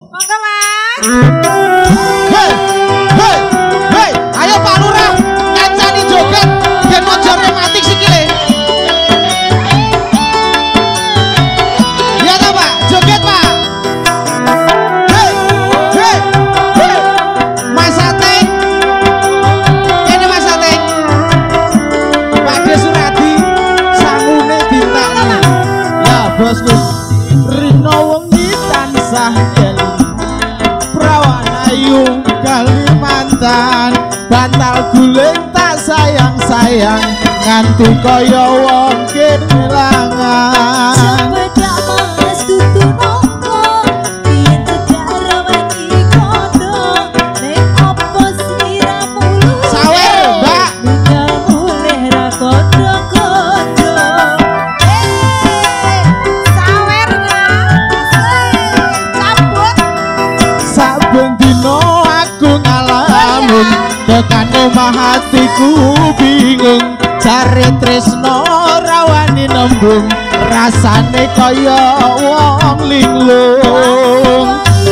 Monggo Mas. Hei, hei, hei, ayo Pak Lurah, kancani joget, ben ojo rematik sikile. Ya ta Pak, joget Pak. Hei, hei, hei, Mas Ateng, ini Mas Ateng, Pak De Suradi, sangune bintangnya. Ya bos bos, Rino wengi tansah Ayu Kalimantan bantal guling tak sayang-sayang nganti kaya wong kehilangan sepeda mas tutu nongko biyen sejarah wati kono nek opo siramu lu sawer mbak nggak boleh ra kodo-kodo sawer cabut saben dino aku ngalamun tekan omah hatiku bingung cari tresno rawani nembung rasane kaya wong linglung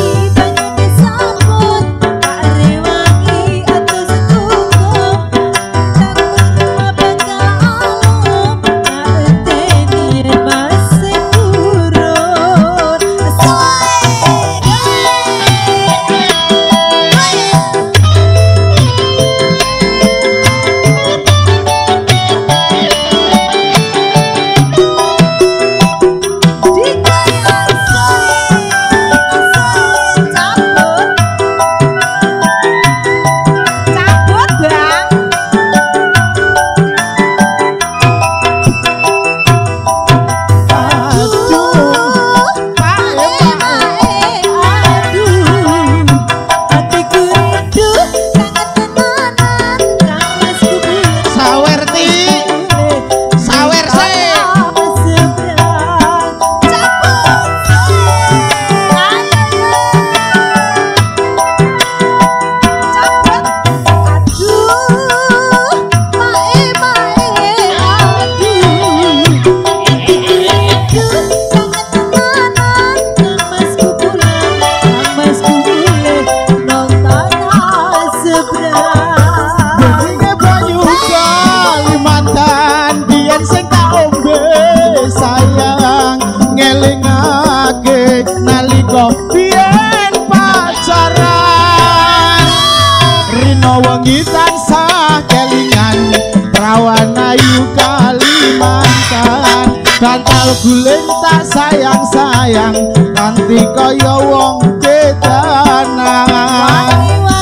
biyen pacaran Rino wengi tansah kelingan perawan Ayu Kalimantan bantal guling tak sayang-sayang nanti kaya wong kedanan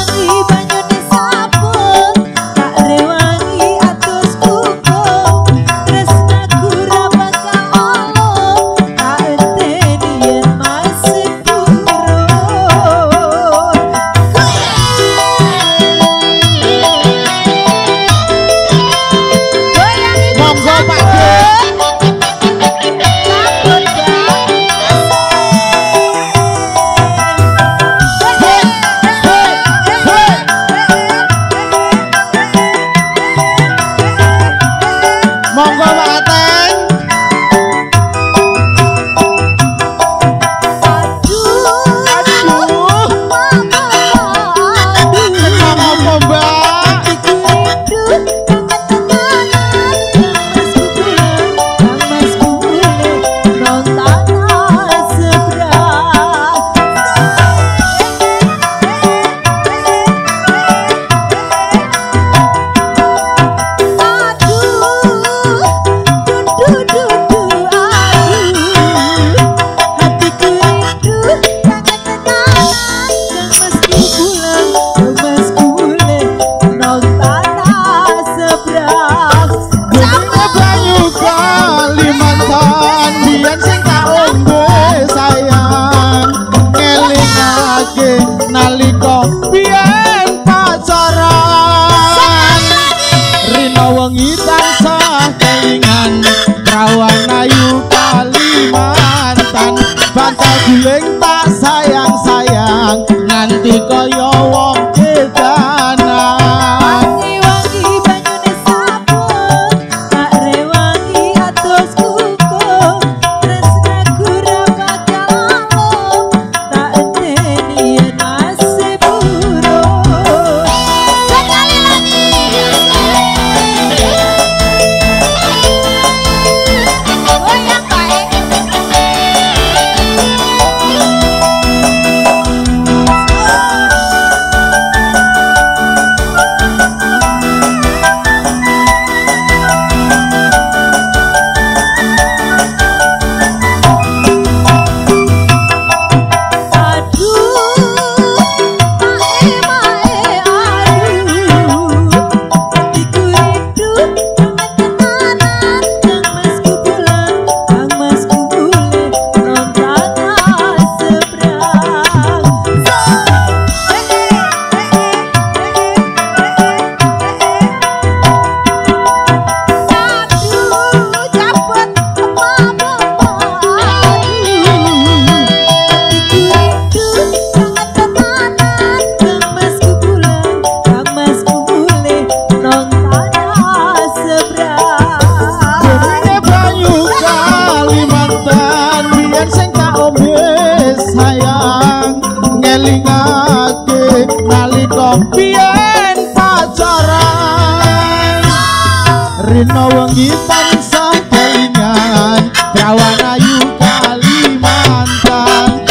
guling tak sayang-sayang nanti kaya wong kedanan wangi-wangi banyune sabun tak rewangi atus kuku tresnaku ra bakal tak enteni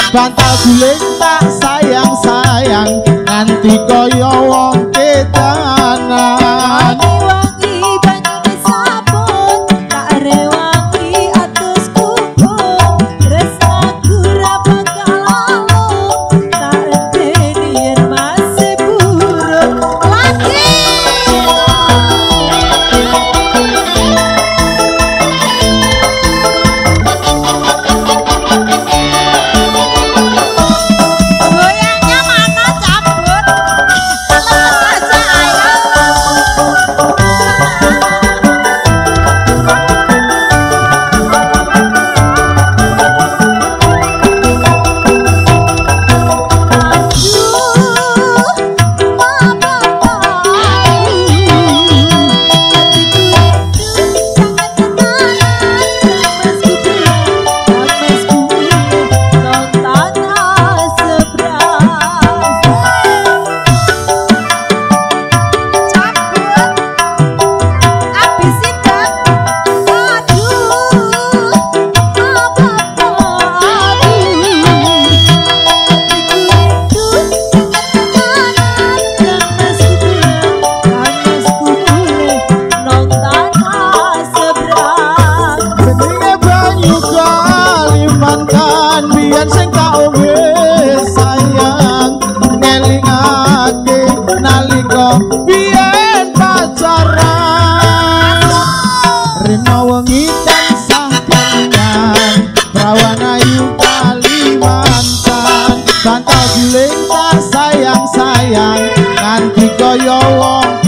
bantal guling tak sayang-sayang nganti kaya wong kedanan. Wangi banyune sabun tak rewangi atus kumpul tresnaku ra bakal lalung tak enteni yen masih buruk lagi. Goyangnya mana cabut? Lepas aja ayo. Beninge banyu Kalimantan biyen sing tak ombe sayang ngelingake nalika biyen pacaran. Rena wengi tansah kelingan prawan ayu Kalimantan bantal guling tak sayang-sayang nganti kaya wong